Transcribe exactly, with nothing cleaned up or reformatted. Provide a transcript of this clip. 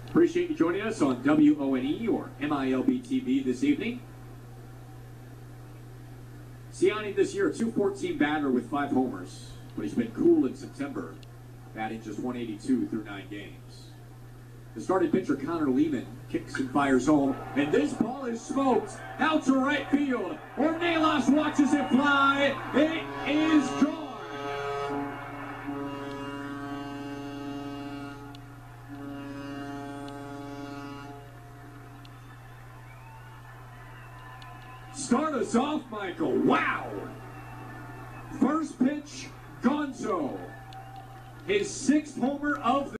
Appreciate you joining us on W O N E or M I L B T V this evening. Siani this year, a two fourteen batter with five homers, but he's been cool in September, batting just one eighty-two through nine games. The starting pitcher Connor Lehman kicks and fires home, and this ball is smoked out to right field. Ornelas watches it fly. It is gone. Start us off, Michael. Wow! First pitch, Gonzo. His sixth homer of the